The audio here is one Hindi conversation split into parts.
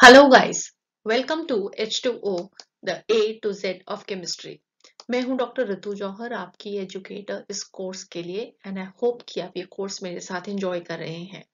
Hello guys, welcome to H2O, the A to Z of chemistry। मैं हूं डॉक्टर ऋतु जौहर, आपकी एजुकेटर इस कोर्स के लिए एंड आई होप कि आप ये कोर्स मेरे साथ एंजॉय कर रहे हैं।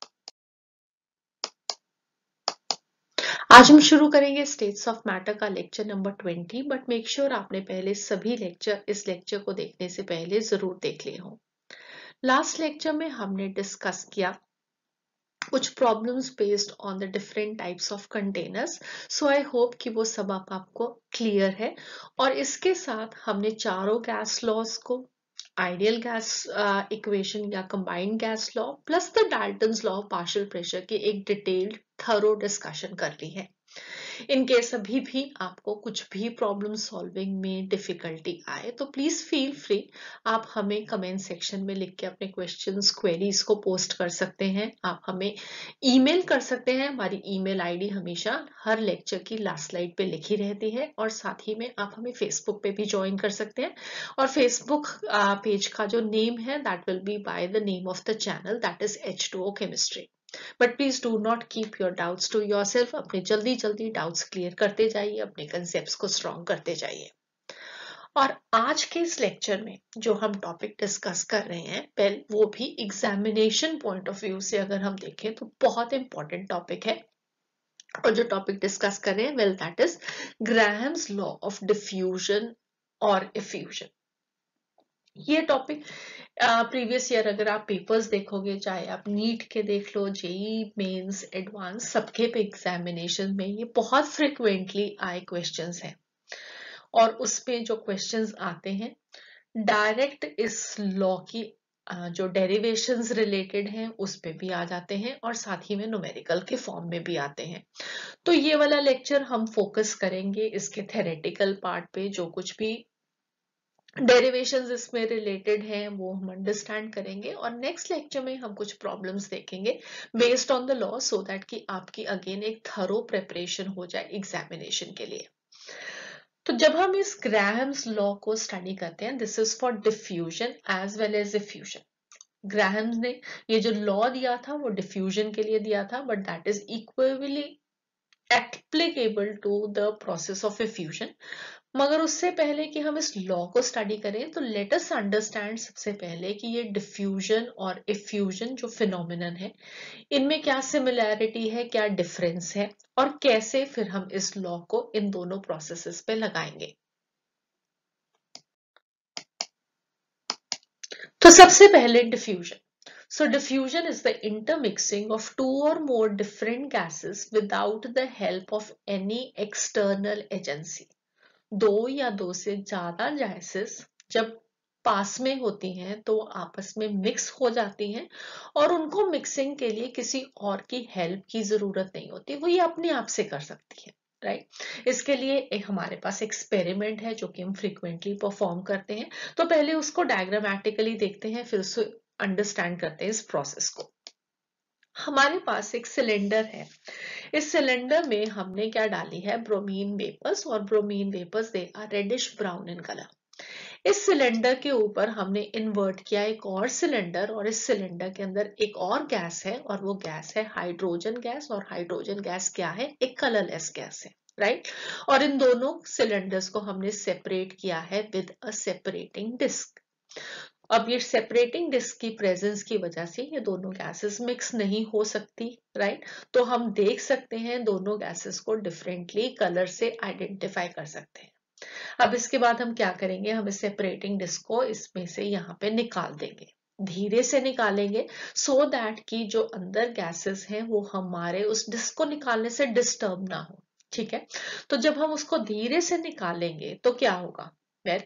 आज हम शुरू करेंगे स्टेट्स ऑफ मैटर का lecture number 20, but make sure आपने पहले सभी लेक्चर इस लेक्चर को देखने से पहले जरूर देख लिए हों। लास्ट लेक्चर में हमने डिस्कस किया कुछ problems based on the different types of containers. So I hope कि वो सब आपको क्लियर है। और इसके साथ हमने चारों गैस लॉज को, आइडियल गैस इक्वेशन या combined gas law plus the Dalton's law of partial pressure की एक डिटेल्ड थरो डिस्कशन कर ली है। इन केस अभी भी आपको कुछ भी प्रॉब्लम सॉल्विंग में डिफिकल्टी आए तो प्लीज फील फ्री, आप हमें कमेंट सेक्शन में लिख के अपने क्वेश्चंस क्वेरीज को पोस्ट कर सकते हैं। आप हमें ईमेल कर सकते हैं, हमारी ईमेल आईडी हमेशा हर लेक्चर की लास्ट स्लाइड पे लिखी रहती है। और साथ ही में आप हमें फेसबुक पे भी ज्वाइन कर सकते हैं और फेसबुक पेज का जो नेम है that will be by the name of the channel, that is H2O chemistry. But please do not keep your doubts to yourself. अपने जल्दी जल्दी डाउट्स क्लियर करते जाइए, अपने कंसेप्ट्स को स्ट्रॉन्ग करते जाइए। और आज के इस लेक्चर में जो हम टॉपिक डिस्कस कर रहे हैं, पहले वो भी एग्जामिनेशन पॉइंट ऑफ व्यू से अगर हम देखें तो बहुत इंपॉर्टेंट टॉपिक है। और जो टॉपिक डिस्कस कर रहे हैं, well that is Graham's law of diffusion और इफ्यूजन। ये टॉपिक प्रीवियस ईयर अगर आप पेपर्स देखोगे, चाहे आप नीट के देख लो, जेई मेंस, एडवांस, सबके पे एग्जामिनेशन में ये बहुत फ्रिक्वेंटली आए क्वेश्चंस हैं। और उसमें जो क्वेश्चंस आते हैं डायरेक्ट इस लॉ की जो डेरिवेशंस रिलेटेड हैं उस पे भी आ जाते हैं और साथ ही में न्यूमेरिकल के फॉर्म में भी आते हैं। तो ये वाला लेक्चर हम फोकस करेंगे इसके थेरेटिकल पार्ट पे, जो कुछ भी डेरिवेशंस इसमें रिलेटेड हैं वो हम अंडरस्टैंड करेंगे। और नेक्स्ट लेक्चर में हम कुछ प्रॉब्लम्स देखेंगे based on the law, so that कि आपकी अगेन एक थरो प्रिपरेशन हो जाए एग्जामिनेशन के लिए। तो जब हम इस ग्राहम्स लॉ को स्टडी करते हैं, this is for diffusion as well as diffusion. Graham's ने ये जो लॉ दिया था वो डिफ्यूजन के लिए दिया था, but that is equally applicable to the process of effusion. मगर उससे पहले कि हम इस लॉ को स्टडी करें तो लेट अस अंडरस्टैंड सबसे पहले कि ये डिफ्यूजन और इफ्यूजन जो फिनोमिनन है, इनमें क्या सिमिलैरिटी है, क्या डिफरेंस है और कैसे फिर हम इस लॉ को इन दोनों प्रोसेसेस पे लगाएंगे। तो सबसे पहले diffusion. So diffusion is the intermixing of two or more different gases without the help of any external agency। दो या दो से ज्यादा गैसेस जब पास में होती हैं तो आपस में मिक्स हो जाती हैं और उनको मिक्सिंग के लिए किसी और की हेल्प की जरूरत नहीं होती, वो ये अपने आप से कर सकती है, राइट। इसके लिए हमारे पास एक्सपेरिमेंट है जो कि हम फ्रीक्वेंटली परफॉर्म करते हैं। तो पहले उसको डायग्रामेटिकली देखते हैं, फिर उसको अंडरस्टैंड करते हैं इस प्रोसेस को। हमारे पास एक सिलेंडर है, इस सिलेंडर में हमने क्या डाली है, ब्रोमीन वेपर्स, और bromine vapours they are reddish brown in colour. इस सिलेंडर के ऊपर हमने इन्वर्ट किया एक और सिलेंडर, और इस सिलेंडर के अंदर एक और गैस है और वो गैस है हाइड्रोजन गैस। और हाइड्रोजन गैस क्या है, एक कलरलेस गैस है, राइट। और इन दोनों सिलेंडर्स को हमने सेपरेट किया है विद अ सेपरेटिंग डिस्क। अब ये सेपरेटिंग डिस्क की प्रेजेंस की वजह से ये दोनों गैसेस मिक्स नहीं हो सकती, राइट। तो हम देख सकते हैं दोनों गैसेस को डिफरेंटली कलर से आइडेंटिफाई कर सकते हैं। अब इसके बाद हम क्या करेंगे, हम इस सेपरेटिंग डिस्क को इसमें से यहाँ पे निकाल देंगे, धीरे से निकालेंगे सो दैट कि जो अंदर गैसेस हैं वो हमारे उस डिस्क को निकालने से डिस्टर्ब ना हो, ठीक है। तो जब हम उसको धीरे से निकालेंगे तो क्या होगा, वेल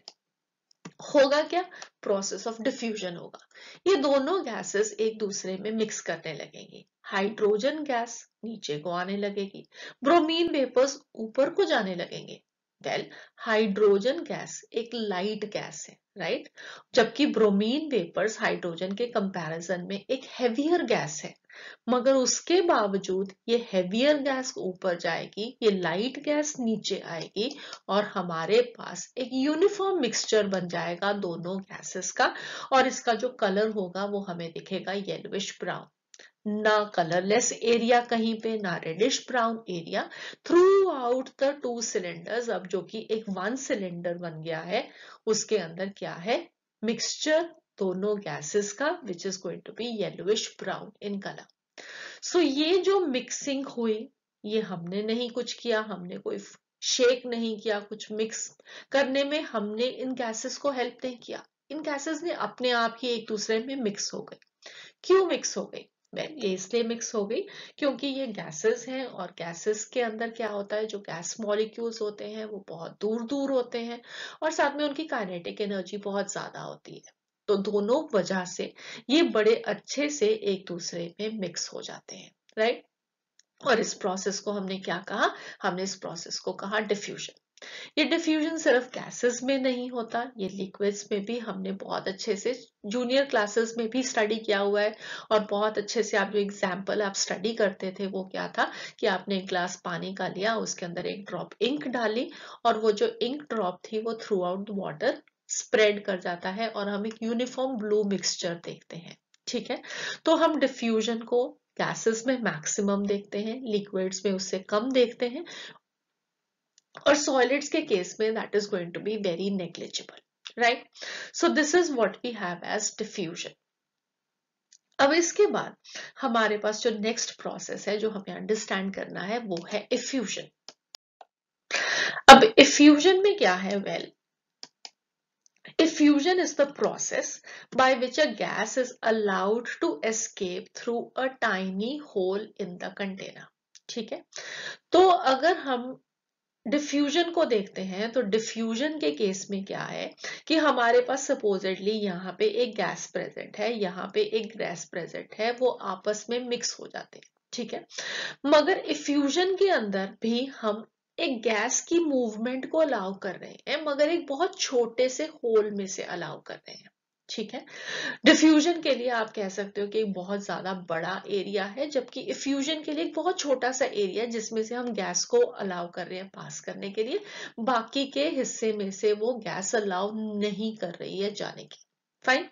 होगा क्या, प्रोसेस ऑफ डिफ्यूजन होगा। ये दोनों गैसेस एक दूसरे में मिक्स करने लगेंगी। हाइड्रोजन गैस नीचे को आने लगेगी, ब्रोमीन वेपर्स ऊपर को जाने लगेंगे। वेल हाइड्रोजन गैस एक लाइट गैस है, राइट, जबकि ब्रोमीन वेपर्स हाइड्रोजन के कंपैरिजन में एक हेवियर गैस है। मगर उसके बावजूद ये हेवियर गैस ऊपर जाएगी, ये लाइट गैस नीचे आएगी और हमारे पास एक यूनिफॉर्म मिक्सचर बन जाएगा दोनों गैसेस का। और इसका जो कलर होगा वो हमें दिखेगा येलोइश ब्राउन। ना कलरलेस एरिया कहीं पे, ना reddish brown area throughout the two cylinders. अब जो कि एक वन सिलेंडर बन गया है, उसके अंदर क्या है, मिक्सचर दोनों गैसेस का, which is going to be yellowish brown in colour. So ये जो मिक्सिंग हुई, ये हमने नहीं कुछ किया, हमने कोई शेक नहीं किया, कुछ मिक्स करने में हमने इन गैसेस को हेल्प नहीं किया। इन गैसेस ने अपने आप ही एक दूसरे में मिक्स हो गए। क्यों मिक्स हो गई? ये इसलिए मिक्स हो गई क्योंकि ये गैसेस हैं, और गैसेस के अंदर क्या होता है, जो गैस मॉलिक्यूल्स होते हैं वो बहुत दूर दूर होते हैं, और साथ में उनकी काइनेटिक एनर्जी बहुत ज्यादा होती है। तो दोनों वजह से ये बड़े अच्छे से एक दूसरे में मिक्स हो जाते हैं, राइट। और इस प्रोसेस को हमने क्या कहा, हमने इस प्रोसेस को कहा डिफ्यूजन। ये डिफ्यूजन सिर्फ गैसेस में नहीं होता, ये लिक्विड्स में भी हमने बहुत अच्छे से जूनियर क्लासेस में भी स्टडी किया हुआ है। और बहुत अच्छे से आप जो एग्जाम्पल आप स्टडी करते थे वो क्या था कि आपने एक ग्लास पानी का लिया, उसके अंदर एक ड्रॉप इंक डाली, और वो जो इंक ड्रॉप थी वो throughout the water spread कर जाता है, और हम एक यूनिफॉर्म ब्लू मिक्सचर देखते हैं। ठीक है, तो हम डिफ्यूजन को गैसेस में मैक्सिमम देखते हैं, लिक्विड्स में उससे कम देखते हैं, और सॉलिड्स के केस में that is going to be very negligible, right. So this is what we have as diffusion. अब इसके बाद हमारे पास जो नेक्स्ट प्रोसेस है जो हमें अंडरस्टैंड करना है वो है इफ्यूजन। अब इफ्यूजन में क्या है, well, diffusion is the process by which a gas is allowed to escape through a tiny hole in the container। ठीक है, तो अगर हम डिफ्यूजन को देखते हैं तो डिफ्यूजन के केस में क्या है कि हमारे पास सपोजिटली यहाँ पे एक गैस प्रेजेंट है, यहाँ पे एक गैस प्रेजेंट है, वो आपस में मिक्स हो जाते हैं। ठीक है, मगर इफ्यूजन के अंदर भी हम एक गैस की मूवमेंट को अलाउ कर रहे हैं, मगर एक बहुत छोटे से होल में से अलाउ कर रहे हैं। ठीक है, डिफ्यूजन के लिए आप कह सकते हो कि एक बहुत ज्यादा बड़ा एरिया है, जबकि इफ्यूजन के लिए एक बहुत छोटा सा एरिया जिसमें से हम गैस को अलाउ कर रहे हैं पास करने के लिए, बाकी के हिस्से में से वो गैस अलाउ नहीं कर रही है जाने की। Fine,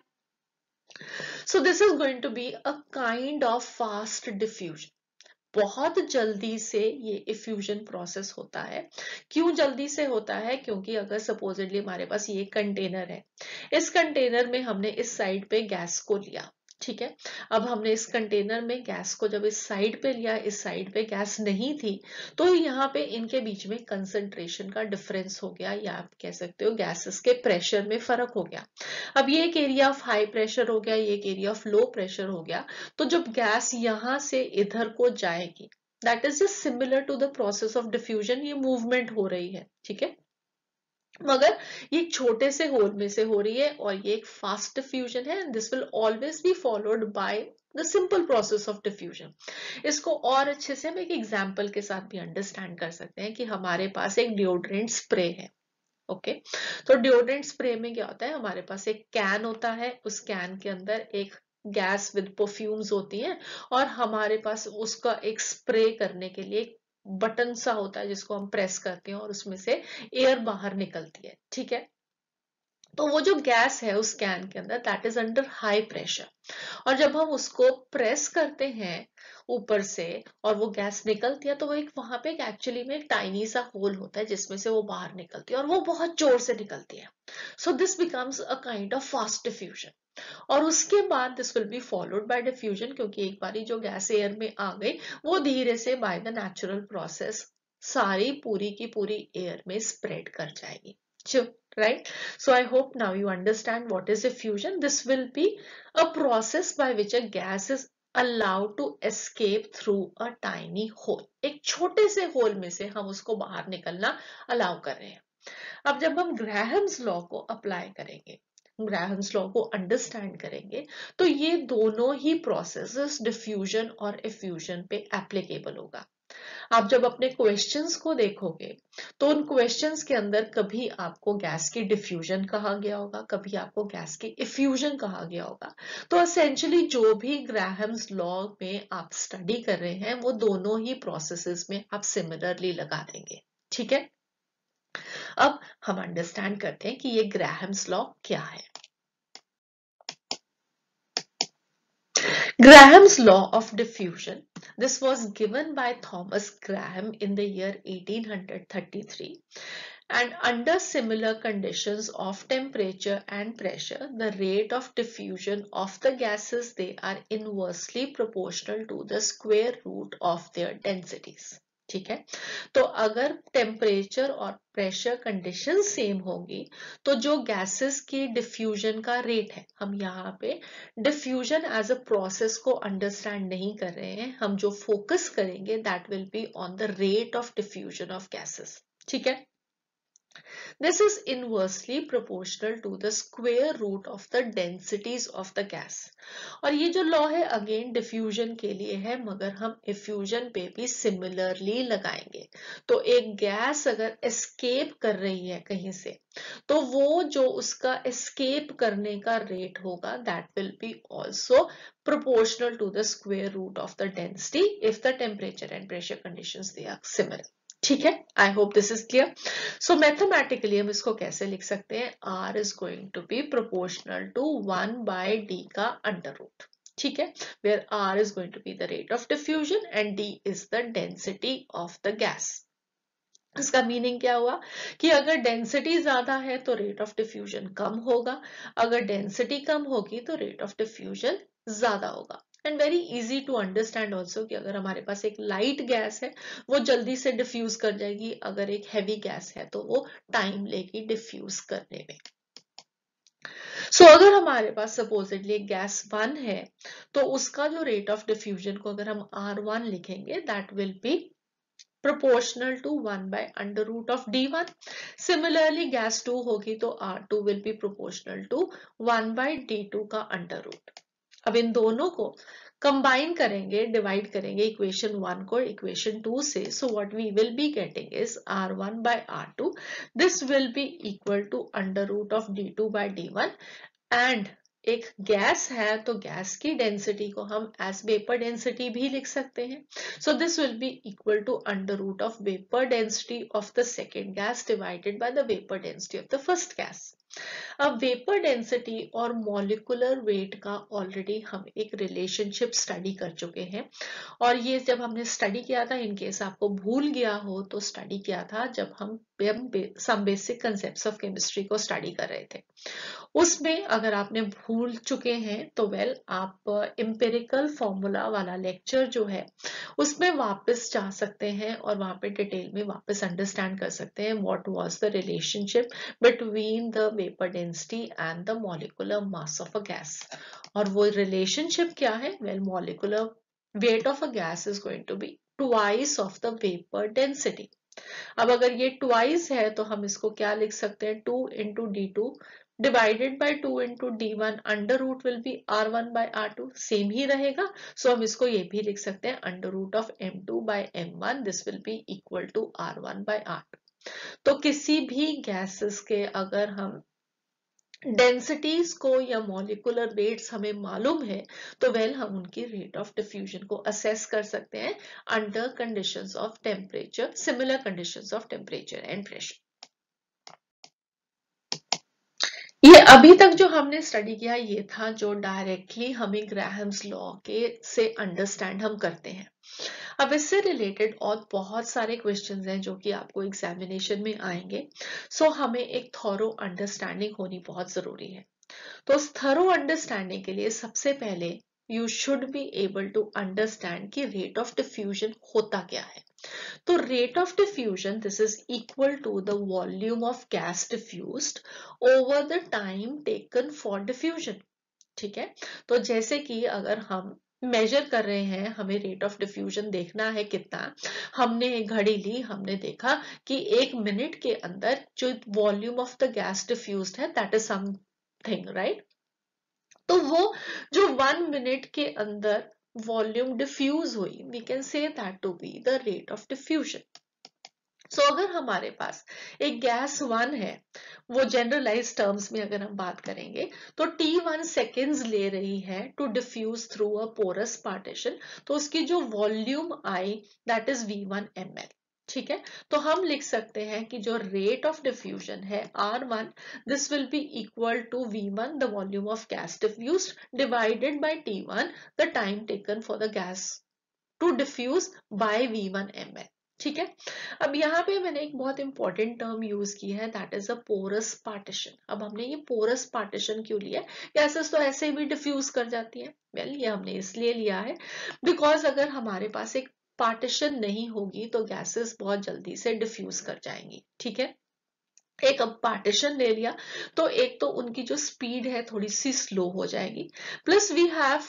so this is going to be a kind of fast diffusion. बहुत जल्दी से ये इफ्यूजन प्रोसेस होता है। क्यों जल्दी से होता है? क्योंकि अगर सपोजिटली हमारे पास ये कंटेनर है, इस कंटेनर में हमने इस साइड पे गैस को लिया। ठीक है, अब हमने इस कंटेनर में गैस को जब इस साइड पे लिया, इस साइड पे गैस नहीं थी, तो यहाँ पे इनके बीच में कंसंट्रेशन का डिफरेंस हो गया, या आप कह सकते हो गैसेस के प्रेशर में फर्क हो गया। अब ये एक एरिया ऑफ हाई प्रेशर हो गया, ये एक एरिया ऑफ लो प्रेशर हो गया। तो जब गैस यहां से इधर को जाएगी, that is just similar to the process of diffusion, ये मूवमेंट हो रही है। ठीक है, मगर ये एक छोटे से होल में से हो रही है, और ये एक फास्ट डिफ्यूजन है, and this will always be followed by the simple process of diffusion. इसको और अच्छे से हम एक एग्जांपल के साथ भी अंडरस्टैंड कर सकते हैं कि हमारे पास एक डिओड्रेंट स्प्रे है। ओके, तो डिओड्रेंट स्प्रे में क्या होता है, हमारे पास एक कैन होता है, उस कैन के अंदर एक गैस विद परफ्यूम्स होती है, और हमारे पास उसका एक स्प्रे करने के लिए एक बटन सा होता है जिसको हम प्रेस करते हैं, और उसमें से एयर बाहर निकलती है। ठीक है, तो वो जो गैस है उस कैन के अंदर, that is under high pressure, और जब हम उसको प्रेस करते हैं ऊपर से और वो गैस निकलती है, तो वो एक वहां पे एक्चुअली में एक टाइनी सा होल होता है जिसमें से वो बाहर निकलती है, और वो बहुत जोर से निकलती है। So this becomes a kind of fast diffusion. और उसके बाद this will be followed by diffusion, क्योंकि एक बारी जो गैस एयर में आ गई, वो धीरे से बाय द नेचुरल प्रोसेस सारी पूरी की पूरी एयर में स्प्रेड कर जाएगी। Right, so I hope now you understand what is diffusion. This will be a process by which a gas is allowed to escape through a tiny hole। एक छोटे से होल में से हम उसको बाहर निकलना अलाउ कर रहे हैं। अब जब हम ग्राहम्स लॉ को अप्लाई करेंगे, ग्राहम्स लॉ को अंडरस्टैंड करेंगे, तो ये दोनों ही प्रोसेसेस डिफ्यूजन और इफ्यूजन पे एप्लीकेबल होगा। आप जब अपने क्वेश्चंस को देखोगे तो उन क्वेश्चंस के अंदर कभी आपको गैस की डिफ्यूजन कहा गया होगा, कभी आपको गैस की इफ्यूजन कहा गया होगा। तो एसेंशियली जो भी ग्राहम्स लॉ में आप स्टडी कर रहे हैं वो दोनों ही प्रोसेसेस में आप सिमिलरली लगा देंगे। ठीक है, अब हम अंडरस्टैंड करते हैं कि ये ग्राहम्स लॉ क्या है। Graham's law of diffusion. This was given by Thomas Graham in the year 1833. And under similar conditions of temperature and pressure, the rate of diffusion of the gases, they are inversely proportional to the square root of their densities. ठीक है, तो अगर टेम्परेचर और प्रेशर कंडीशन सेम होंगी तो जो गैसेस की डिफ्यूजन का रेट है, हम यहाँ पे डिफ्यूजन एज अ प्रोसेस को अंडरस्टैंड नहीं कर रहे हैं, हम जो फोकस करेंगे that will be on the rate of diffusion of gases. ठीक है, this is inversely proportional to the square root of the densities of the gas. और ये जो लॉ है अगेन डिफ्यूजन के लिए है, मगर हम इफ्यूजन पे भी सिमिलरली लगाएंगे. तो एक गैस अगर एस्केप कर रही है कहीं से, तो वो जो उसका एस्केप करने का रेट होगा that will be also proportional to the square root of the density if the temperature and pressure conditions they are similar. ठीक है, I hope this is clear. So mathematically हम इसको कैसे लिख सकते हैं, R is going to be proportional to 1 by D का अंडर रूट. ठीक है, where R is going to be the rate of diffusion and D is the density of the gas. इसका मीनिंग क्या हुआ कि अगर डेंसिटी ज्यादा है तो रेट ऑफ डिफ्यूजन कम होगा, अगर डेंसिटी कम होगी तो रेट ऑफ डिफ्यूजन ज्यादा होगा. And very easy to understand also कि अगर हमारे पास एक लाइट गैस है वो जल्दी से डिफ्यूज कर जाएगी, अगर एक हैवी गैस है तो वो टाइम लेगी डिफ्यूज करने में. सो अगर हमारे पास सपोजिटली एक गैस 1 है तो उसका जो रेट ऑफ डिफ्यूजन को अगर हम R1 लिखेंगे that will be proportional to 1 by under root of D1. Similarly gas 2 होगी तो R2 will be proportional to 1 by D2 का under root. अब इन दोनों को कंबाइन करेंगे, डिवाइड करेंगे इक्वेशन 1 को इक्वेशन 2 से. So what we will be getting is R1 by R2. This will be equal to under root of D2 by D1. And एक गैस है तो गैस की डेंसिटी को हम एज वेपर डेंसिटी भी लिख सकते हैं. So this will be equal to under root of vapour density of the second gas divided by the vapour density of the first gas. अब वेपर डेंसिटी और मॉलिक्यूलर वेट का ऑलरेडी हम एक रिलेशनशिप स्टडी कर चुके हैं, और ये जब हमने स्टडी किया था, इन केस आपको भूल गया हो तो स्टडी किया था जब हम some basic concepts of chemistry को स्टडी कर रहे थे. उसमें अगर आपने भूल चुके हैं तो वेल आप एम्पिरिकल फॉर्मूला वाला लेक्चर जो है उसमें वापस जा सकते हैं और वहां पे डिटेल में वापस अंडरस्टैंड कर सकते हैं what was the relationship between the vapour density and the molecular mass of a gas. और वो रिलेशनशिप क्या है, well molecular weight of a gas is going to be twice of the vapour density. अब अगर ये ट्वाइस है तो हम इसको क्या लिख सकते हैं, 2 into D2 divided by 2 into D1 under root will be R1 by R2. Same ही रहेगा, सो हम इसको ये भी लिख सकते हैं under root of M2 by M1. This will be equal to R1 by R2. तो किसी भी गैसेस के अगर हम डेंसिटीज को या मॉलिक्यूलर वेट्स हमें मालूम है तो वेल हम उनकी रेट ऑफ डिफ्यूजन को असेस कर सकते हैं under conditions of temperature, similar conditions of temperature and pressure. ये अभी तक जो हमने स्टडी किया ये था जो डायरेक्टली हमें ग्राहम्स लॉ के से अंडरस्टैंड हम करते हैं. अब इससे रिलेटेड और बहुत सारे क्वेश्चंस हैं जो कि आपको एग्जामिनेशन में आएंगे. सो हमें एक थॉरो अंडरस्टैंडिंग होनी बहुत जरूरी है. तो उस थॉरो अंडरस्टैंडिंग के लिए सबसे पहले you should be able to understand कि रेट ऑफ डिफ्यूजन होता क्या है. तो rate of diffusion this is equal to the volume of gas diffused over the time taken for diffusion. ठीक है, तो जैसे कि अगर हम मेजर कर रहे हैं, हमें रेट ऑफ डिफ्यूजन देखना है कितना, हमने एक घड़ी ली, हमने देखा कि 1 मिनट के अंदर जो volume of the gas diffused है दैट इज समथिंग, राइट. तो वो जो 1 मिनट के अंदर वॉल्यूम डिफ्यूज हुई, we can say that to be the rate of diffusion. So अगर हमारे पास एक गैस 1 है, वो जनरलाइज टर्म्स में अगर हम बात करेंगे तो T1 सेकेंड्स ले रही है to diffuse through a porous partition, तो उसकी जो वॉल्यूम आई दैट इज V1 ml. ठीक है, तो हम लिख सकते हैं कि जो रेट ऑफ डिफ्यूजन है R1, this will be equal to V1 the volume of gas diffused divided by T1 the time taken for the gas to diffuse by V1 ml। ठीक है, अब यहाँ पे मैंने एक बहुत इंपॉर्टेंट टर्म यूज की है, that is a porous partition. अब हमने ये पोरस पार्टीशन क्यों लिया? गैसेस तो ऐसे भी डिफ्यूज कर जाती है। वेल, ये हमने इसलिए लिया है बिकॉज अगर हमारे पास एक पार्टीशन नहीं होगी तो गैसेस बहुत जल्दी से डिफ्यूज कर जाएंगी। ठीक है, एक अब पार्टीशन ले लिया तो एक तो उनकी जो स्पीड है थोड़ी सी स्लो हो जाएगी, plus we have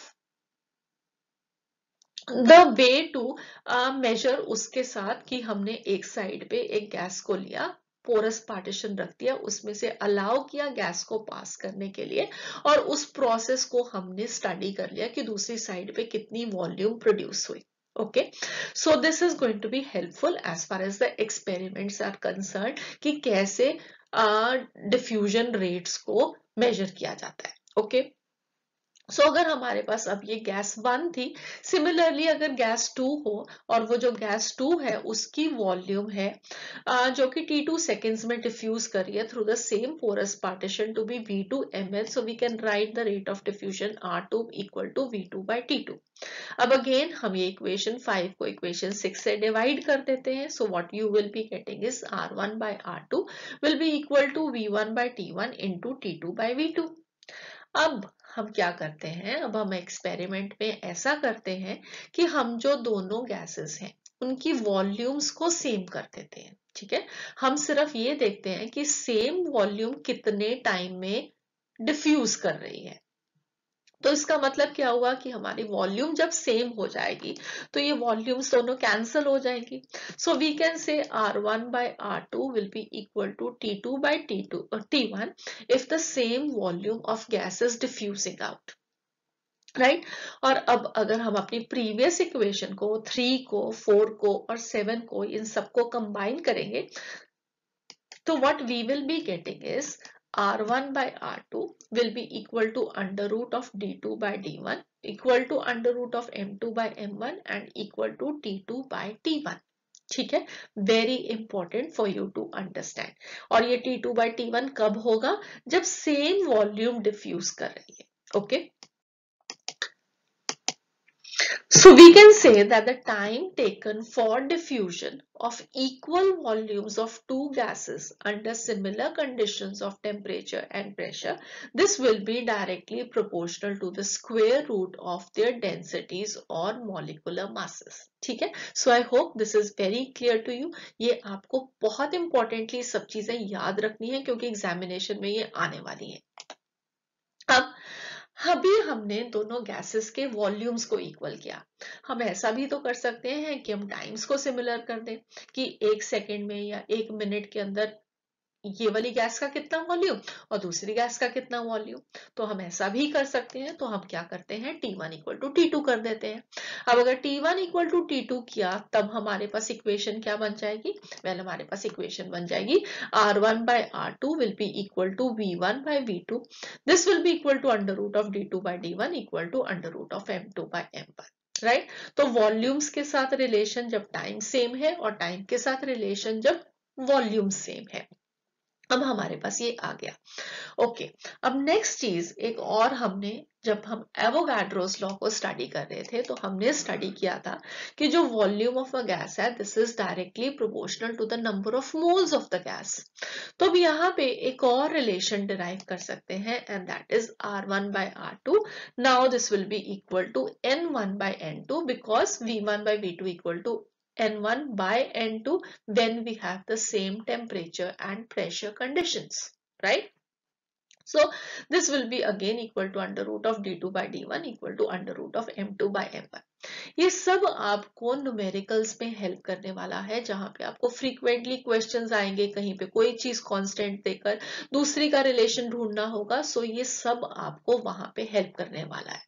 the way to measure उसके साथ कि हमने एक साइड पे एक गैस को लिया, पोरस पार्टीशन रख दिया, उसमें से अलाउ किया गैस को पास करने के लिए, और उस प्रोसेस को हमने स्टडी कर लिया कि दूसरी साइड पे कितनी वॉल्यूम प्रोड्यूस हुई। Okay, so this is going to be helpful as far as the experiments are concern कि कैसे डिफ्यूजन रेट्स को मेजर किया जाता है। ओके, सो अगर हमारे पास अब ये गैस 1 थी, सिमिलरली अगर गैस 2 हो और वो जो गैस 2 है उसकी वॉल्यूम है जो कि T2 सेकेंड्स में डिफ्यूज कर रही है through the same porous partition to be V2 ml, so we can write the rate of diffusion R2 equal to V2 by T2। अब अगेन हम ये इक्वेशन 5 को इक्वेशन 6 से डिवाइड कर देते हैं, so what you will be getting is R1 by R2 will be equal to V1 by T1 into T2 by V2। अब हम क्या करते हैं, अब हम एक्सपेरिमेंट में ऐसा करते हैं कि हम जो दोनों गैसेस हैं उनकी वॉल्यूम्स को सेम कर देते हैं। ठीक है, हम सिर्फ ये देखते हैं कि सेम वॉल्यूम कितने टाइम में डिफ्यूज कर रही है। तो इसका मतलब क्या हुआ कि हमारी वॉल्यूम जब सेम हो जाएगी तो ये वॉल्यूम्स दोनों कैंसिल हो जाएंगी। सो वी कैन से R1 by R2 will be equal to T2 by T2 or T1 if the same volume of gas is diffusing out, right? और अब अगर हम अपनी प्रीवियस इक्वेशन को 3 को 4 को और 7 को इन सबको कंबाइन करेंगे तो what we will be getting is R1 by R2 will be equal to under root of D2 by D1 equal to under root of M2 by M1 and equal to T2 by T1। ठीक है, very important for you to understand. और ये T2 by T1 कब होगा? जब सेम वॉल्यूम डिफ्यूज कर रही है। Okay, so we can say that the time taken for diffusion of equal volumes of two gases under similar conditions of temperature and pressure, this will be directly proportional to the square root of their densities or molecular masses। ठीक है, so I hope this is very clear to you। ये आपको बहुत इंपॉर्टेंटली सब चीजें याद रखनी है क्योंकि एग्जामिनेशन में ये आने वाली है। अब अभी हमने दोनों गैसेस के वॉल्यूम्स को इक्वल किया। हम ऐसा भी तो कर सकते हैं कि हम टाइम्स को सिमिलर कर दें कि 1 सेकेंड में या 1 मिनट के अंदर ये वाली गैस का कितना वॉल्यूम और दूसरी गैस का कितना वॉल्यूम, तो हम ऐसा भी कर सकते हैं। तो हम क्या करते हैं, T1 इक्वल टू T2 कर देते हैं। अब अगर T1 इक्वल टू T2 किया तब हमारे पास इक्वेशन क्या बन जाएगी? वेल, हमारे पास इक्वेशन बन जाएगी R1 by R2 will be equal to V1 by V2, this will be equal to under root of D2 by D1 equal to under root of M2 by M1। Right, तो वॉल्यूम्स के साथ रिलेशन जब टाइम सेम है और टाइम के साथ रिलेशन जब वॉल्यूम सेम है। अब हमारे पास ये आ गया। ओके, अब नेक्स्ट चीज एक और हमने, जब हम एवोगाड्रोस लॉ को स्टडी कर रहे थे तो हमने स्टडी किया था कि जो वॉल्यूम ऑफ अ गैस है this is directly proportional to the number of moles of the gas. तो अब यहाँ पे एक और रिलेशन डिराइव कर सकते हैं and that is R1 by R2। Now this will be equal to N1 by N2 because V1 by V2 equal to N1 by N2 when we have the same temperature and pressure conditions, right? So this will be again equal to under root of D2 by D1 equal to under root of M2 by M1। ये सब आपको न्यूमेरिकल्स में हेल्प करने वाला है, जहां पे आपको फ्रीक्वेंटली क्वेश्चंस आएंगे, कहीं पे कोई चीज कांस्टेंट देकर दूसरी का रिलेशन ढूंढना होगा। सो ये सब आपको वहां पे हेल्प करने वाला है।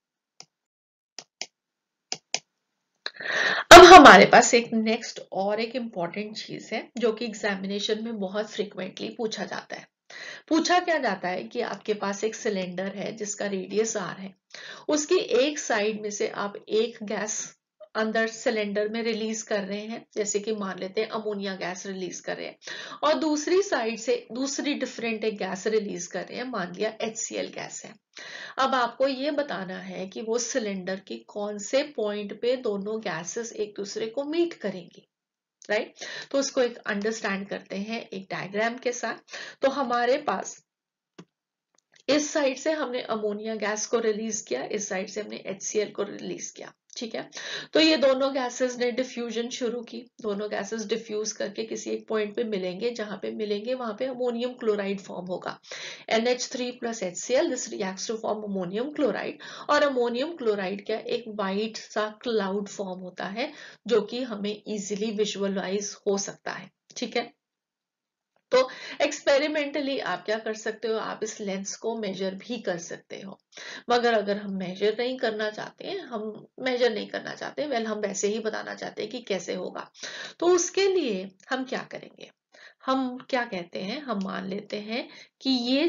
अब हमारे पास एक नेक्स्ट और एक इम्पॉर्टेंट चीज है जो कि एग्जामिनेशन में बहुत फ्रीक्वेंटली पूछा जाता है। पूछा क्या जाता है कि आपके पास एक सिलेंडर है जिसका रेडियस R है, उसकी एक साइड में से आप एक गैस अंदर सिलेंडर में रिलीज कर रहे हैं, जैसे कि मान लेते हैं अमोनिया गैस रिलीज कर रहे हैं, और दूसरी साइड से दूसरी डिफरेंट एक गैस रिलीज कर रहे हैं, मान लिया HCl गैस है। अब आपको ये बताना है कि वो सिलेंडर के कौन से पॉइंट पे दोनों गैसेस एक दूसरे को मीट करेंगी, राइट? तो उसको एक अंडरस्टैंड करते हैं एक डायग्राम के साथ। तो हमारे पास इस साइड से हमने अमोनिया गैस को रिलीज किया, इस साइड से हमने HCl को रिलीज किया, ठीक है। तो ये दोनों गैसेस ने डिफ्यूजन शुरू की, दोनों गैसेस डिफ्यूज करके किसी एक पॉइंट पे मिलेंगे, जहां पे मिलेंगे वहां पे अमोनियम क्लोराइड फॉर्म होगा, NH3 + HCl, this reacts to form ammonium chloride. और अमोनियम क्लोराइड का एक वाइट सा क्लाउड फॉर्म होता है, जो कि हमें इजिली विजुअलाइज हो सकता है, ठीक है। तो एक्सपेरिमेंटली आप क्या कर सकते हो, आप इस लेंस को मेजर भी कर सकते हो, मगर अगर हम मेजर नहीं करना चाहते हैं, वेल हम वैसे ही बताना चाहते हैं कि कैसे होगा, तो उसके लिए हम क्या करेंगे, हम क्या कहते हैं, हम मान लेते हैं कि ये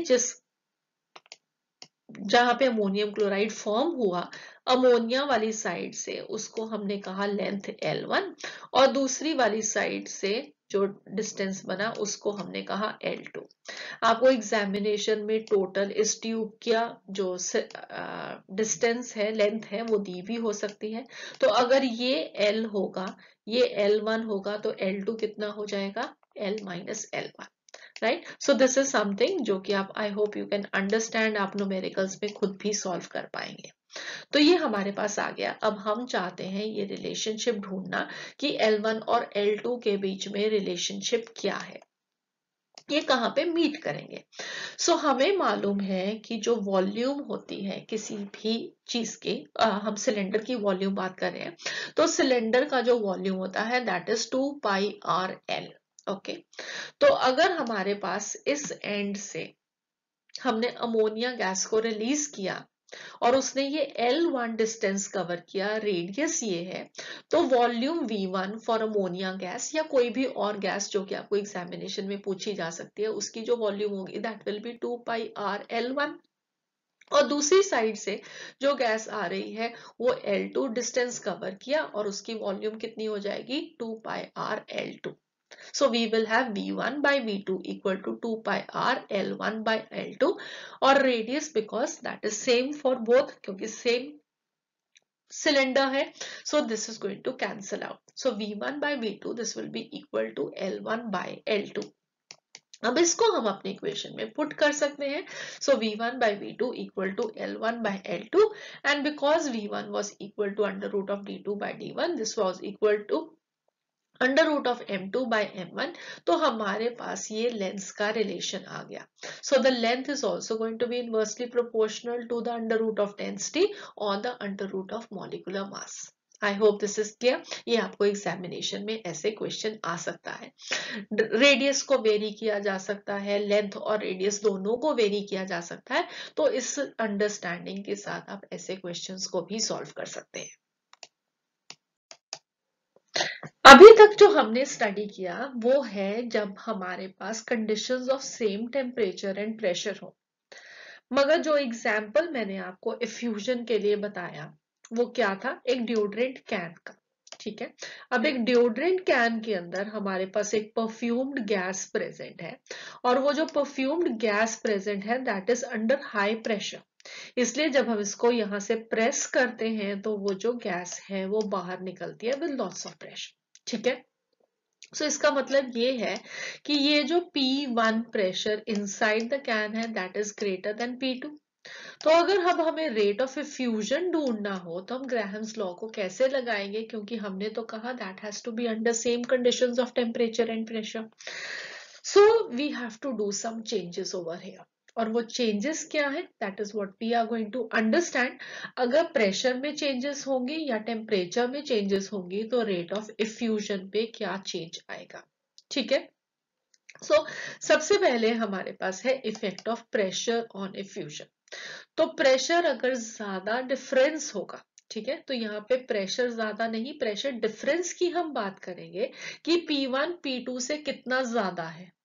जहां पे अमोनियम क्लोराइड फॉर्म हुआ, अमोनिया वाली साइड से उसको हमने कहा लेंथ L1, और दूसरी वाली साइड से जो डिस्टेंस बना उसको हमने कहा L2। आपको एग्जामिनेशन में टोटल इस ट्यूब का जो डिस्टेंस है, लेंथ है, वो दी भी हो सकती है। तो अगर ये L होगा, ये L1 होगा, तो L2 कितना हो जाएगा, L - L1, right. So this is something जो कि आप, I hope you can understand, आप न्यूमेरिकल्स में खुद भी सॉल्व कर पाएंगे। तो ये हमारे पास आ गया। अब हम चाहते हैं ये रिलेशनशिप ढूंढना कि L1 और L2 के बीच में रिलेशनशिप क्या है, ये कहाँ पे मीट करेंगे। सो हमें मालूम है कि जो वॉल्यूम होती है किसी भी चीज की, हम सिलेंडर की वॉल्यूम बात कर रहे हैं, तो सिलेंडर का जो वॉल्यूम होता है दैट इज 2πRL, ओके। तो अगर हमारे पास इस एंड से हमने अमोनिया गैस को रिलीज किया और उसने ये L1 डिस्टेंस कवर किया, रेडियस ये है, तो volume V1 for ammonia gas या कोई भी और गैस जो कि आपको एग्जामिनेशन में पूछी जा सकती है, उसकी जो वॉल्यूम होगी दैट विल बी 2πRL1। और दूसरी साइड से जो गैस आ रही है वो L2 डिस्टेंस कवर किया और उसकी वॉल्यूम कितनी हो जाएगी, 2πRL2। So we will have V1 by V2 equal to 2πR L1 by L2, और radius because that is same for both, क्योंकि same cylinder है, so this is going to cancel out. So V1 by V2 this will be equal to L1 by L2. अब इसको हम अपने इक्वेशन में पुट कर सकते हैं। So V1 by V2 equal to L1 by L2, and because V1 was equal to under root of D2 by D1, this was equal to under root of M2 by M1, तो हमारे पास ये लेंथ का रिलेशन आ गया। So the length is also going to be inversely proportional to the under root of density on the under root of molecular mass. I hope this is clear. ये आपको एग्जामिनेशन में ऐसे क्वेश्चन आ सकता है। रेडियस को वेरी किया जा सकता है, लेंथ और रेडियस दोनों को वेरी किया जा सकता है, तो इस अंडरस्टैंडिंग के साथ आप ऐसे क्वेश्चंस को भी सॉल्व कर सकते हैं। अभी तक जो हमने स्टडी किया वो है जब हमारे पास conditions of same temperature and pressure हो, मगर जो एग्जाम्पल मैंने आपको इफ्यूजन के लिए बताया वो क्या था, एक डिओड्रेंट कैन का, ठीक है। अब एक डिओड्रेंट कैन के अंदर हमारे पास एक परफ्यूम्ड गैस प्रेजेंट है, और वो जो परफ्यूम्ड गैस प्रेजेंट है that is under high pressure, इसलिए जब हम इसको यहाँ से प्रेस करते हैं तो वो जो गैस है वो बाहर निकलती है विद लॉट्स ऑफ प्रेशर, ठीक है। सो इसका मतलब ये है कि ये जो P1 pressure inside the can है that is greater than P2। तो अगर अब हमें रेट ऑफ इफ्यूजन ढूंढना हो तो हम ग्राहम्स लॉ को कैसे लगाएंगे, क्योंकि हमने तो कहा that has to be under same conditions of temperature and pressure. So we have to do some changes over here, और वो चेंजेस क्या है that is what we are going to understand. अगर प्रेशर में चेंजेस होंगे या टेम्परेचर में चेंजेस होंगी तो रेट ऑफ इफ्यूजन पे क्या चेंज आएगा, ठीक है। सो सबसे पहले हमारे पास है effect of pressure on effusion. तो प्रेशर अगर ज्यादा डिफरेंस होगा, ठीक है, तो यहाँ पे प्रेशर ज्यादा नहीं, प्रेशर डिफरेंस की हम बात करेंगे कि P1 P2 से कितना ज्यादा है,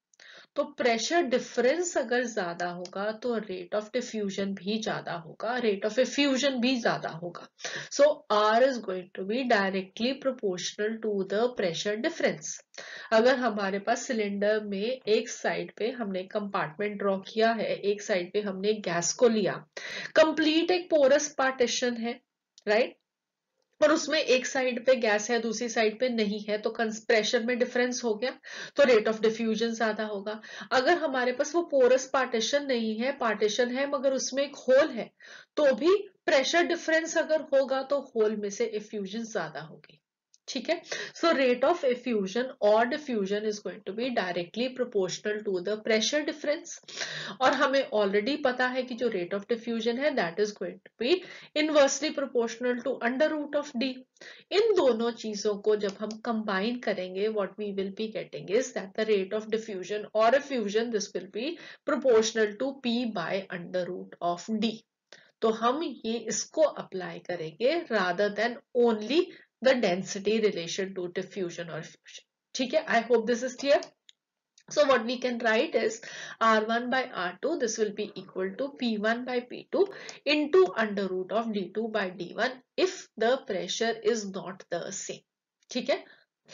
तो प्रेशर डिफरेंस अगर ज्यादा होगा तो रेट ऑफ डिफ्यूजन भी ज्यादा होगा, रेट ऑफ एफ्यूजन भी ज्यादा होगा. So R is going to be directly proportional to the pressure difference. अगर हमारे पास सिलेंडर में एक साइड पे हमने कंपार्टमेंट ड्रॉ किया है, एक साइड पे हमने गैस को लिया, कंप्लीट एक पोरस पार्टीशन है, राइट, और उसमें एक साइड पे गैस है, दूसरी साइड पे नहीं है, तो प्रेशर में डिफरेंस हो गया, तो रेट ऑफ डिफ्यूजन ज्यादा होगा. अगर हमारे पास वो पोरस पार्टीशन नहीं है, पार्टीशन है मगर उसमें एक होल है, तो भी प्रेशर डिफरेंस अगर होगा तो होल में से एफ्यूजन ज्यादा होगी. ठीक है. सो रेट ऑफ एफ्यूजन और diffusion is going to be directly proportional to the pressure difference. और हमें ऑलरेडी पता है कि जो रेट ऑफ डिफ्यूजन है that is going to be inversely proportional to under root of D. इन दोनों चीजों को जब हम कंबाइन करेंगे, what we will be getting is that the rate of diffusion और effusion this will be proportional to P bye under root of D. तो हम ये इसको अप्लाई करेंगे rather than only the density relation to diffusion और फ्यूजन. ठीक है. I hope this is clear. So what we can write is R1 by R2, this will be equal to P1 by P2 into under root of D2 by D1 if the pressure is not the same. ठीक है.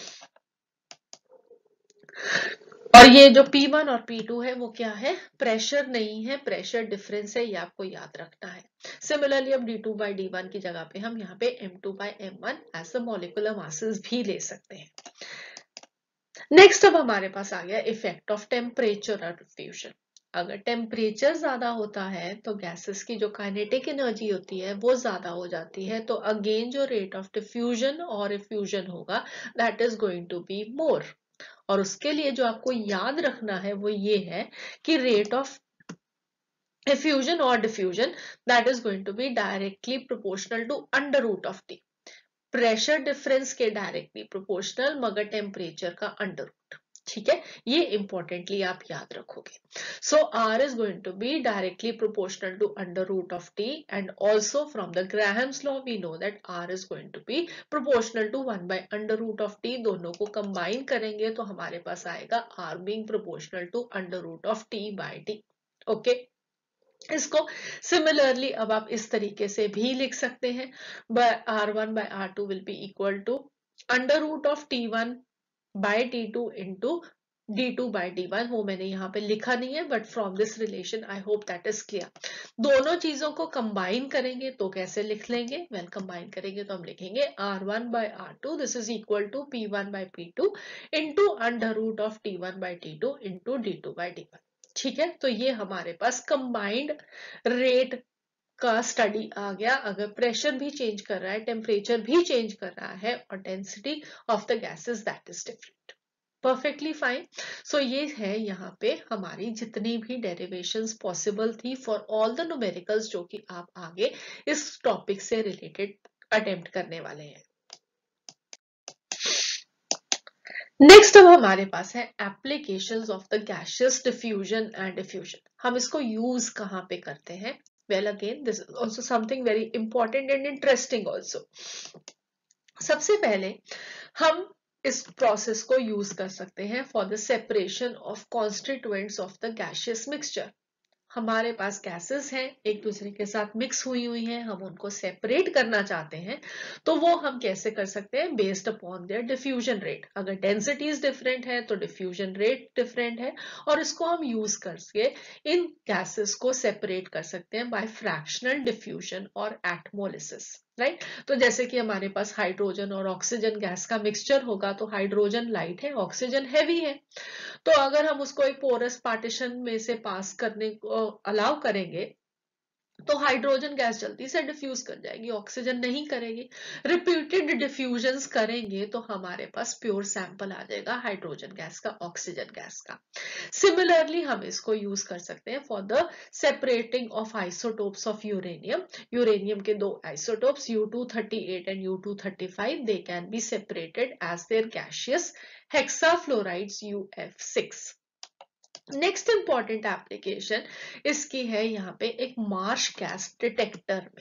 और ये जो P1 और P2 है वो क्या है, प्रेशर नहीं है, प्रेशर डिफरेंस है, ये आपको याद रखना है. सिमिलरली अब D2 by D1 की जगह पे हम यहाँ पे M2 by M1 as a molecular masses भी ले सकते हैं. नेक्स्ट अब हमारे पास आ गया इफेक्ट ऑफ टेम्परेचर और डिफ्यूजन. अगर टेम्परेचर ज्यादा होता है तो गैसेस की जो काइनेटिक एनर्जी होती है वो ज्यादा हो जाती है, तो अगेन जो रेट ऑफ डिफ्यूजन और इफ्यूजन होगा that is going to be more. और उसके लिए जो आपको याद रखना है वो ये है कि rate of effusion or diffusion that is going to be directly proportional to under root of T. Pressure difference के डायरेक्टली प्रोपोर्शनल मगर टेम्परेचर का अंडर रूट. ठीक है. ये इंपॉर्टेंटली आप याद रखोगे. सो R is going to be directly proportional to under root of T and also from the Graham's law we know that R is going to be proportional to 1 by under root of T. दोनों को कंबाइन करेंगे तो हमारे पास आएगा R being proportional to under root of T by T. Okay. इसको सिमिलरली अब आप इस तरीके से भी लिख सकते हैं. R1 by R2 will be equal to under root of T1 by T2 into D2 by D1. वो मैंने यहाँ पे लिखा नहीं है but from this relation I hope that is clear. दोनों चीजों को कंबाइन करेंगे तो कैसे लिख लेंगे, वेल कंबाइन करेंगे तो हम लिखेंगे R1 by R2 this is equal to P1 by P2 into under root of T1 by T2 into D2 by D1. ठीक है. तो ये हमारे पास कंबाइंड रेट का स्टडी आ गया. अगर प्रेशर भी चेंज कर रहा है, टेम्परेचर भी चेंज कर रहा है और density of the gases that is different. Perfectly fine. So ये है यहाँ पे हमारी जितनी भी डेरिवेशंस पॉसिबल थी फॉर ऑल द न्यूमेरिकल्स जो कि आप आगे इस टॉपिक से रिलेटेड अटेम्प्ट करने वाले हैं. नेक्स्ट अब हमारे पास है applications of the gaseous diffusion and diffusion. हम इसको यूज कहाँ पे करते हैं, well again this is also something very important and interesting also. सबसे पहले हम इस प्रोसेस को यूज कर सकते हैं for the separation of constituents of the gaseous mixture. हमारे पास गैसेस हैं, एक दूसरे के साथ मिक्स हुई हैं, हम उनको सेपरेट करना चाहते हैं, तो वो हम कैसे कर सकते हैं, based upon their diffusion rate. अगर डेंसिटीज डिफरेंट है तो डिफ्यूजन रेट डिफरेंट है, और इसको हम यूज करके इन गैसेस को सेपरेट कर सकते हैं बाय फ्रैक्शनल डिफ्यूजन और एटमोलिसिस. राइट. तो जैसे कि हमारे पास हाइड्रोजन और ऑक्सीजन गैस का मिक्सचर होगा तो हाइड्रोजन लाइट है, ऑक्सीजन हैवी है, तो अगर हम उसको एक पोरस पार्टीशन में से पास करने को अलाउ करेंगे तो हाइड्रोजन गैस जल्दी से डिफ्यूज कर जाएगी, ऑक्सीजन नहीं करेगी. रिपीटेड डिफ्यूजन्स करेंगे तो हमारे पास प्योर सैंपल आ जाएगा हाइड्रोजन गैस का, ऑक्सीजन गैस का. सिमिलरली हम इसको यूज कर सकते हैं for the separating of isotopes of uranium. Uranium के दो isotopes U238 and U235 they can be separated as their gaseous hexafluorides UF6. Next important application इसकी है यहाँ पे एक मार्श गैस डिटेक्टर में.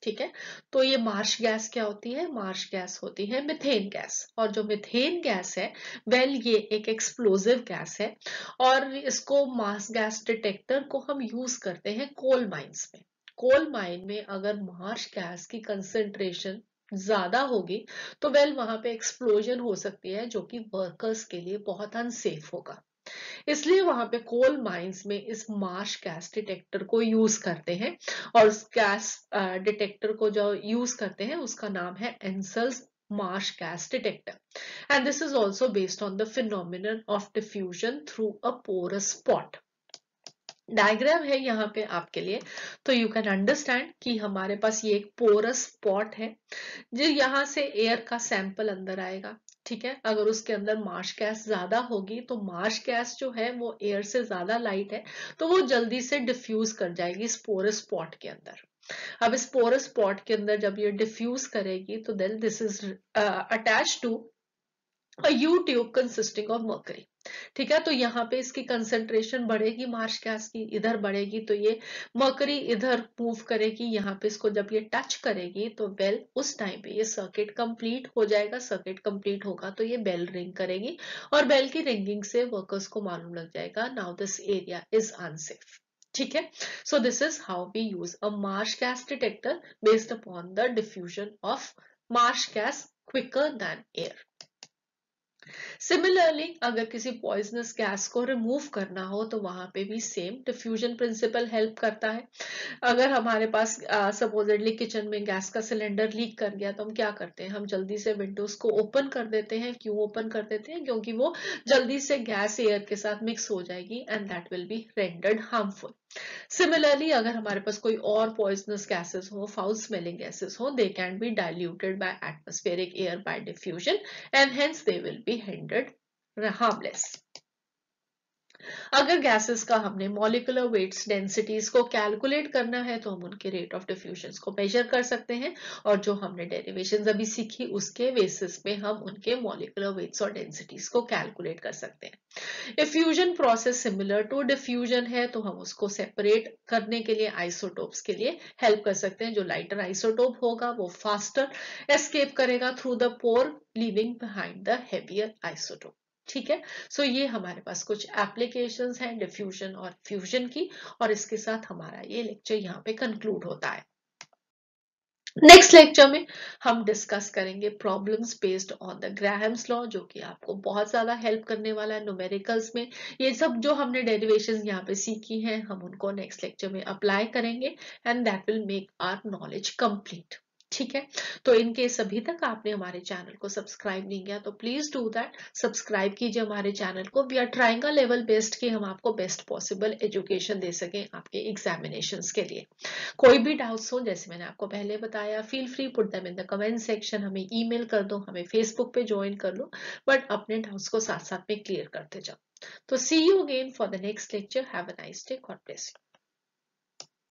ठीक है। तो ये मार्श गैस क्या होती है? मार्श गैस होती है मीथेन गैस, और जो मीथेन गैस है ये एक एक्सप्लोजिव गैस है, और इसको मार्श गैस डिटेक्टर को हम यूज करते हैं कोल माइंस में। कोल माइन में अगर मार्श गैस की कंसेंट्रेशन ज्यादा होगी तो वहां पे एक्सप्लोजन हो सकती है, जो कि वर्कर्स के लिए बहुत अनसेफ होगा। इसलिए वहां पे कोल माइंस में इस मार्श गैस डिटेक्टर को यूज करते हैं, और उस गैस डिटेक्टर को जो यूज करते हैं उसका नाम है Ansel's marsh gas detector, and this is also based on the phenomenon of diffusion through a porous spot. Diagram है यहाँ पे आपके लिए, तो यू कैन अंडरस्टैंड कि हमारे पास ये एक पोरस स्पॉट है, जो यहाँ से एयर का सैंपल अंदर आएगा। ठीक है, अगर उसके अंदर मार्श गैस ज्यादा होगी तो मार्श गैस जो है वो एयर से ज्यादा लाइट है, तो वो जल्दी से डिफ्यूज कर जाएगी इस पोरस स्पॉट के अंदर। अब इस पोरस स्पॉट के अंदर जब ये डिफ्यूज करेगी तो then this is attach to a U tube consisting of mercury. ठीक है, तो यहाँ पे इसकी कंसेंट्रेशन बढ़ेगी मार्श गैस की, इधर बढ़ेगी तो ये मर्करी इधर मूव करेगी, यहाँ पे इसको जब ये टच करेगी तो उस टाइम पे ये सर्किट कंप्लीट हो जाएगा। सर्किट कंप्लीट होगा तो ये बेल रिंग करेगी, और बेल की रिंगिंग से वर्कर्स को मालूम लग जाएगा now this area is unsafe. ठीक है, so this is how we use a marsh gas detector based upon the diffusion of marsh gas quicker than air. Similarly अगर किसी पॉइजनस गैस को रिमूव करना हो तो वहां पे भी सेम डिफ्यूजन प्रिंसिपल हेल्प करता है। अगर हमारे पास सपोजेडली किचन में गैस का सिलेंडर लीक कर गया तो हम क्या करते हैं? हम जल्दी से विंडोज को ओपन कर देते हैं। क्यों ओपन कर देते हैं? क्योंकि वो जल्दी से गैस एयर के साथ मिक्स हो जाएगी and that will be rendered harmful. Similarly अगर हमारे पास कोई और पॉइजनस गैसेस हो, फाउल स्मेलिंग गैसेस हो, they can be diluted by atmospheric air by diffusion and hence they will be rendered harmless. अगर गैसेस का हमने मॉलिक्यूलर वेट्स डेंसिटीज को कैलकुलेट करना है तो हम उनके रेट ऑफ डिफ्यूजन को मेजर कर सकते हैं, और जो हमने डेरिवेशंस अभी सीखी उसके बेसिस पे हम उनके मॉलिक्यूलर वेट्स और डेंसिटीज को कैलकुलेट कर सकते हैं। Effusion process similar to diffusion है, तो हम उसको सेपरेट करने के लिए आइसोटोप्स के लिए हेल्प कर सकते हैं। जो लाइटर आइसोटोप होगा वो फास्टर एस्केप करेगा through the pore, leaving behind the heavier isotope. ठीक है, सो ये हमारे पास कुछ एप्लीकेशंस हैं डिफ्यूजन और फ्यूजन की, और इसके साथ हमारा ये लेक्चर यहाँ पे कंक्लूड होता है। नेक्स्ट लेक्चर में हम डिस्कस करेंगे problems based on the Graham's law, जो कि आपको बहुत ज्यादा हेल्प करने वाला है न्यूमेरिकल्स में। ये सब जो हमने डेरिवेशंस यहाँ पे सीखी हैं हम उनको नेक्स्ट लेक्चर में अप्लाई करेंगे, and that will make our knowledge complete. ठीक है, तो इनकेस अभी तक आपने हमारे चैनल को सब्सक्राइब नहीं किया तो प्लीज डू दैट, सब्सक्राइब कीजिए हमारे चैनल को। We are trying a level best कि हम आपको बेस्ट पॉसिबल एजुकेशन दे सकें आपके एग्जामिनेशंस के लिए। कोई भी डाउट्स हो, जैसे मैंने आपको पहले बताया, feel free put them in the comment section, हमें ईमेल कर दो, हमें फेसबुक पे ज्वाइन कर लो, बट अपने डाउट्स को साथ साथ में क्लियर करते जाओ। तो see you again for the next lecture. Have a nice day, God bless you.